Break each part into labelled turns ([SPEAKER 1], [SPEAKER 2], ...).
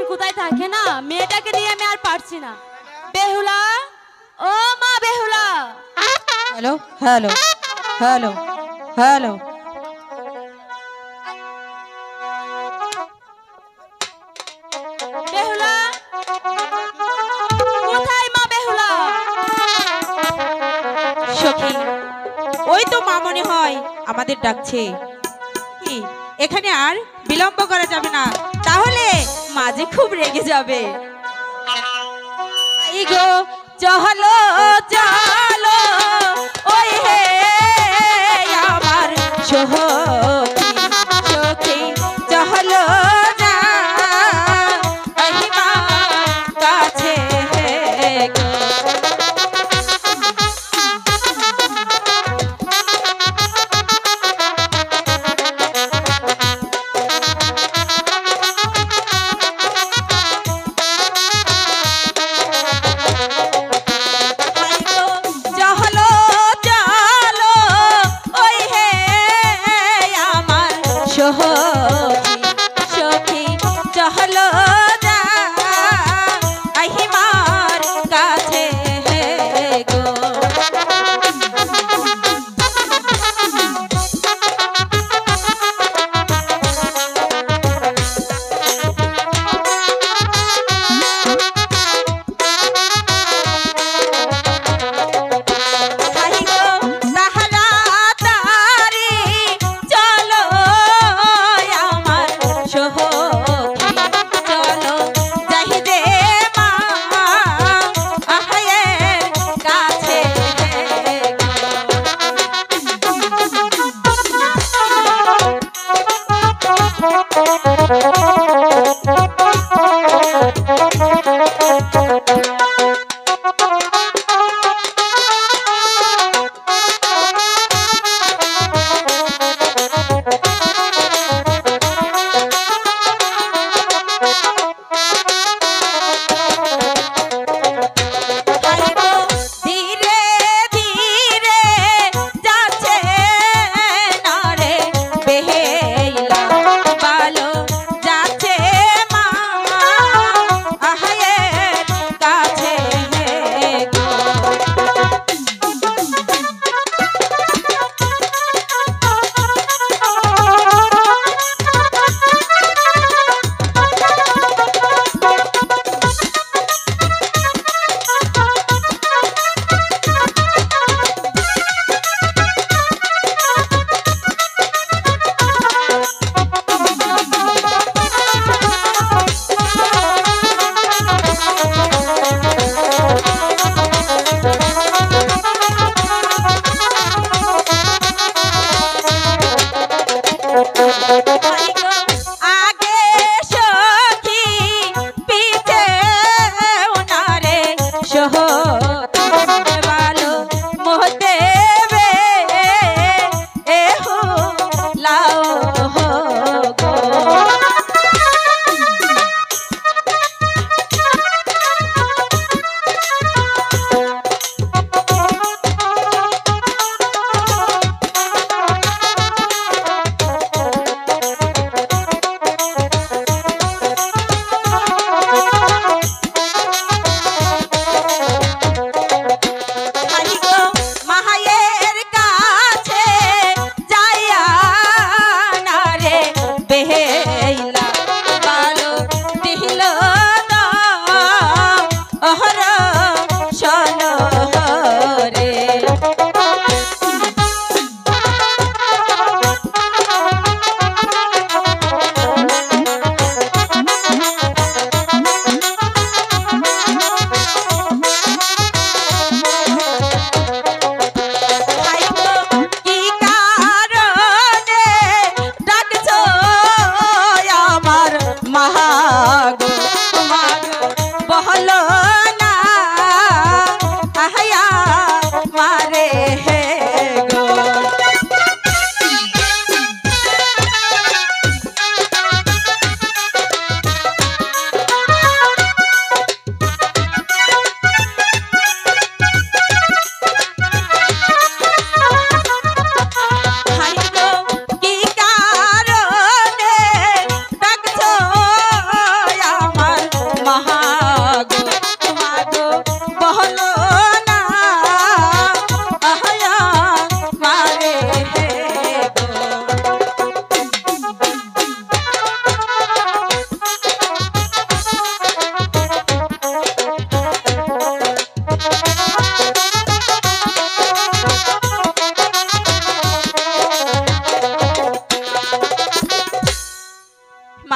[SPEAKER 1] কোথায় থাকে না, মেয়েটাকে নিয়ে আমি আর পারছি না। বেহুলা, ও মা Behula.
[SPEAKER 2] Hello hello hello hello.
[SPEAKER 1] Behula, কোথায় মা বেহুলা?
[SPEAKER 2] সখী, ওই তো মা মনে হয় আমাদের ডাকছে। কি, এখানে আর বিলম্ব করা যাবে না, তাহলে মাঝে খুব রেগে যাবে। এই গো চলো চলো, ওই হে আমার সখী সখী, চলো না আহিমা কাছে গো। চলো চলো, ওই হে আমার সখী সখী, চলো না আহিমার কাছে গো। চলো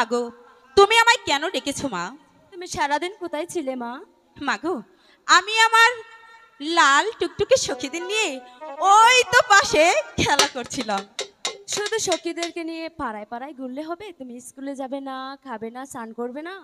[SPEAKER 2] মাগো, তুমি আমায় কেন ডেকেছো মা?
[SPEAKER 1] তুমি সারাদিন কোথায় ছিলে মা?
[SPEAKER 2] মাগো, আমি আমার লাল টুকটুকে সখীদের নিয়ে ওই তো পাশে খেলা করছিলাম।
[SPEAKER 1] শুধু সখীদেরকে নিয়ে পাড়ায় পাড়ায় ঘুরলে হবে? তুমি স্কুলে যাবে না, খাবে না, স্নান করবে না?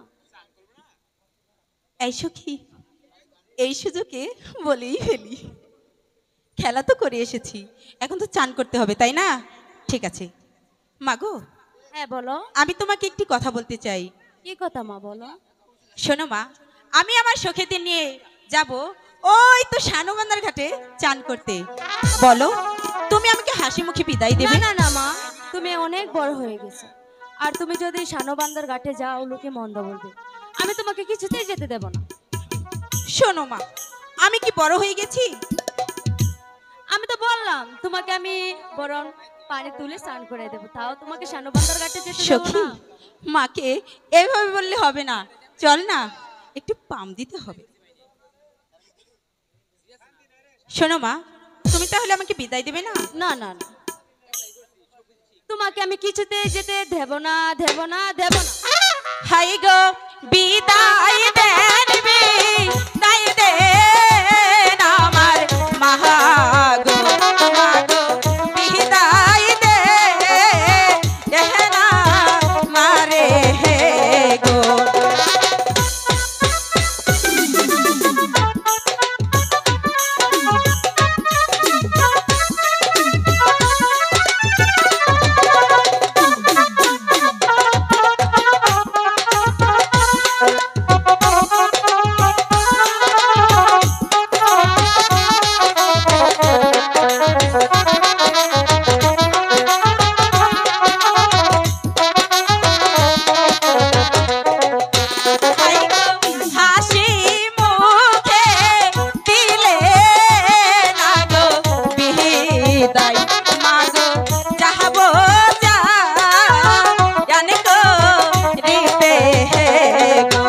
[SPEAKER 2] এই সখী, এই সুযোগে বলেই ফেলি, খেলা তো করে এসেছি, এখন তো চান করতে হবে, তাই না? ঠিক আছে মাগো,
[SPEAKER 1] হ্যাঁ বলো।
[SPEAKER 2] আমি তোমাকে একটি কথা বলতে চাই।
[SPEAKER 1] কি কথা মা, বলো।
[SPEAKER 2] শোনো মা, আমি আমার সখীদের নিয়ে যাব ওই তো শানুবান্ধার ঘাটে চান করতে। বলো, তুমি আমাকে হাসি মুখে বিদায়
[SPEAKER 1] না
[SPEAKER 2] দেবে?
[SPEAKER 1] না না মা, তুমি অনেক বড় হয়ে গেছো, আর তুমি যদি শানবান্দার ঘাটে যাও লোকে মন্দ বলবে। আমি তোমাকে কিছুতেই যেতে দেব না।
[SPEAKER 2] শোনো মা, আমি কি বড় হয়ে গেছি?
[SPEAKER 1] আমি তো বললাম তোমাকে আমি বরং পানি তুলে স্নান করে দেবো, তাও তোমাকে শানবান্দার ঘাটে যেতে দেব
[SPEAKER 2] সখী,
[SPEAKER 1] না।
[SPEAKER 2] মাকে এইভাবে বললে হবে না, চল না, একটু পাম দিতে হবে। শোনো মা, তুমি তাহলে আমাকে বিদায় দেবে না?
[SPEAKER 1] না না না, তোমাকে আমি কিছুতেই যেতে দেব না, দেব না, দেব না।
[SPEAKER 2] হাই গো, বিদায় দেন বিদায় দেন আমার মাগো, মাগো বিদায় দেন মারে গো। হাসি মুখে দিলে না গো বিদায়, মাগো যাহব জানে গো রিতে গো।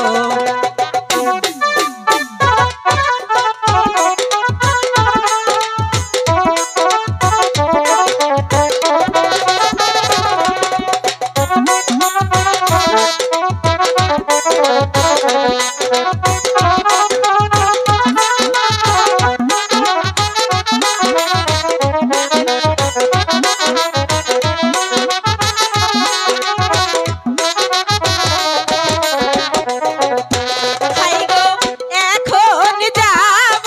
[SPEAKER 2] হাই গো, এখন যাব,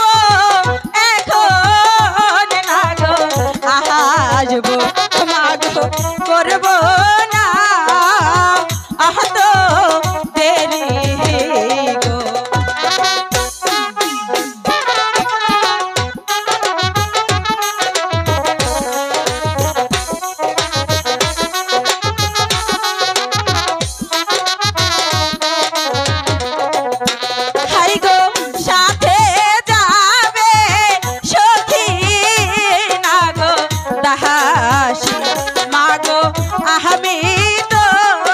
[SPEAKER 2] এখন না গো আসব, মাগো করব না আহত দেরি গো। হাই গো, সাথে যাবে সখী না গো দাসী, মাগো আমি তো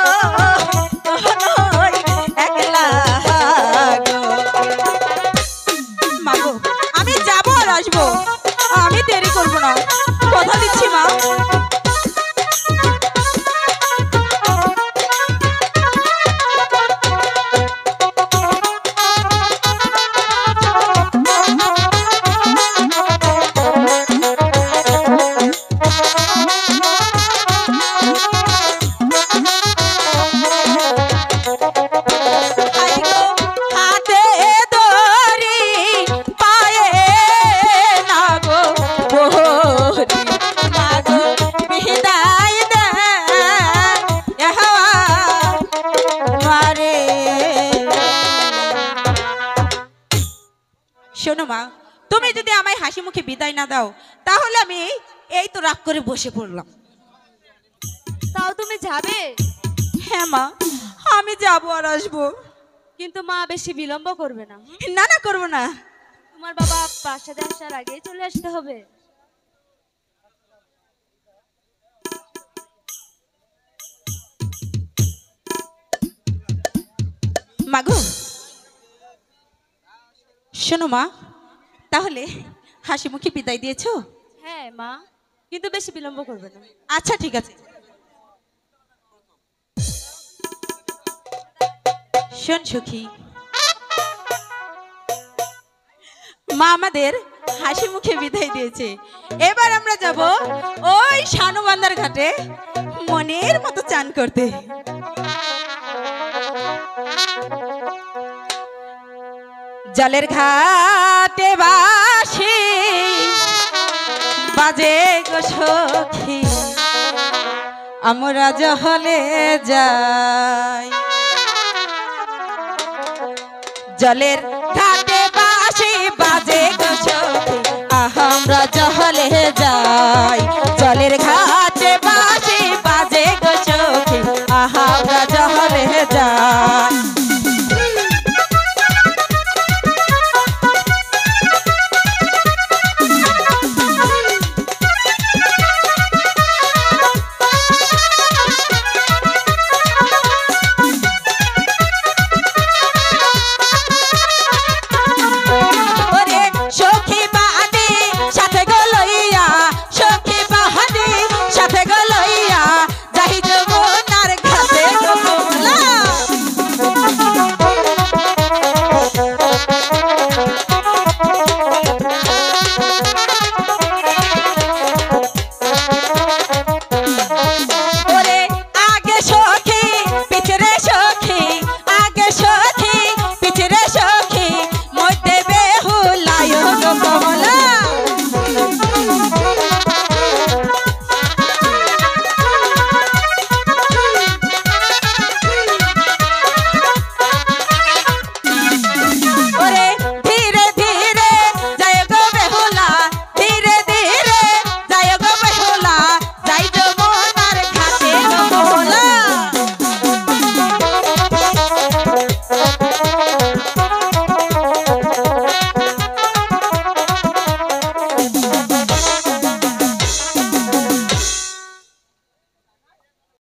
[SPEAKER 2] নই একলা গো। মাগো, আমি যাবো আর আসবো, আমি দেরি করবো না, কথা দিচ্ছি মা। হাই গো, হাতে দড়ি পায়ে না গো বহরি, মাগো বিদায় দেন মারে। শোনো মা, তুমি যদি আমায় হাসি মুখে বিদায় না দাও, তাহলে আমি এই তো রাগ করে বসে পড়লাম।
[SPEAKER 1] তাও তুমি যাবে?
[SPEAKER 2] হ্যাঁ মা, আমি যাবো আর আসবো।
[SPEAKER 1] কিন্তু মা বেশি বিলম্ব করবে না।
[SPEAKER 2] না না, করবো না।
[SPEAKER 1] তোমার বাবা প্রাসাদে আসার আগেই চলে আসতে হবে।
[SPEAKER 2] মাগো, শোনো মা, তাহলে হাসি মুখে বিদায় দিয়েছো?
[SPEAKER 1] হ্যাঁ মা, কিন্তু বেশি বিলম্ব করবে না।
[SPEAKER 2] আচ্ছা ঠিক আছে। শোন সখী, মা আমাদের হাসি মুখে বিদায় দিয়েছে। এবার আমরা যাব ওই শানুবান্দার ঘাটে মনের মতো চান করতে। জলের ঘাটে বাসি বাজে গো সখী, আমরা জহলে যাই। জলের ঘাটে বাসি বাজে গো সখী, আমরা জহলে যাই। জলের ঘাটে বাসি বাজে গো সখী, আমরা